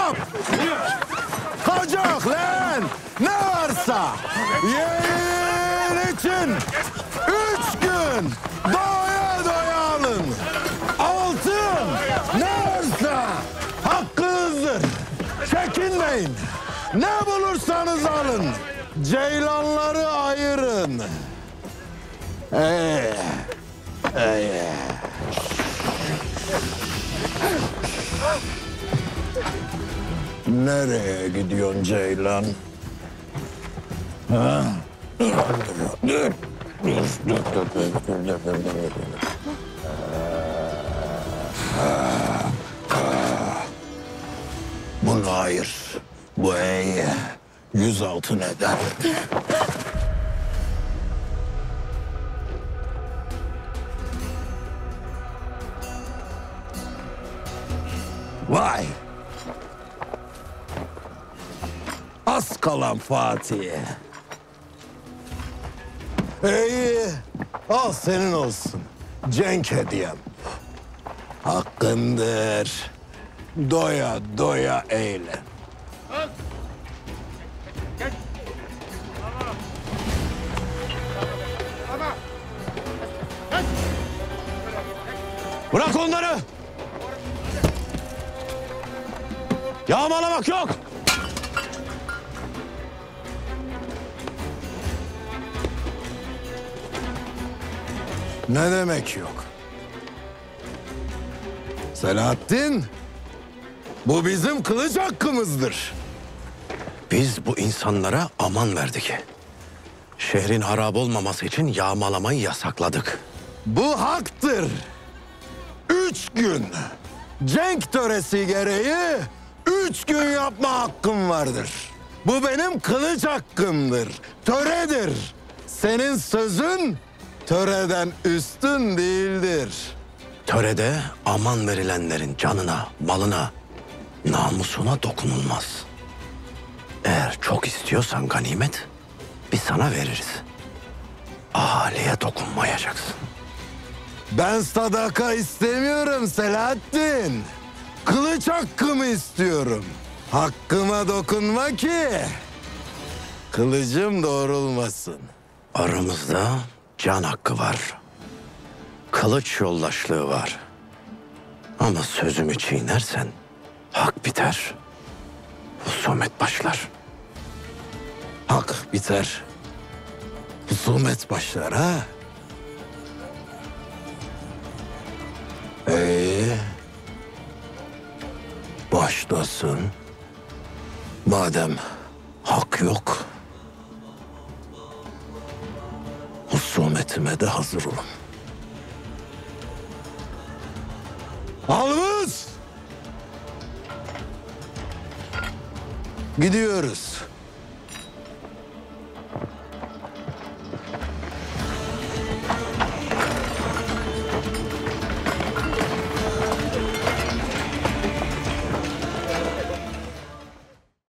Yap! Kocak lan! Ne varsa! Yeğen için 3 gün doya doya alın! Altın! Ne varsa hakkınızdır! Çekinmeyin! Ne bulursanız alın! Ceylanları ayırın! Nereye gidiyorsun Ceylan? Ha? Bunu hayır. Bu iyi. 100 altın eder. Vay! Az kalan Fatih. İyi, al senin olsun. Cenk hediyem. Hakkındır. Doya doya eyle. Bırak onları! Yağmalamak yok! Ne demek yok? Selahattin, bu bizim kılıç hakkımızdır. Biz bu insanlara aman verdik. Şehrin harap olmaması için yağmalamayı yasakladık. Bu haktır. 3 gün cenk töresi gereği 3 gün yapma hakkım vardır. Bu benim kılıç hakkımdır. Töredir. Senin sözün töreden üstün değildir. Törede aman verilenlerin canına, malına, namusuna dokunulmaz. Eğer çok istiyorsan ganimet, biz sana veririz. Ahaliye dokunmayacaksın. Ben sadaka istemiyorum Selahattin. Kılıç hakkımı istiyorum. Hakkıma dokunma ki kılıcım doğrulmasın. Aramızda can hakkı var. Kılıç yoldaşlığı var. Ama sözümü çiğnersen hak biter. Husumet başlar. Hak biter. Husumet başlar ha. Başlasın. Madem hak yok, husumetime de hazır olun. Alımız! Gidiyoruz.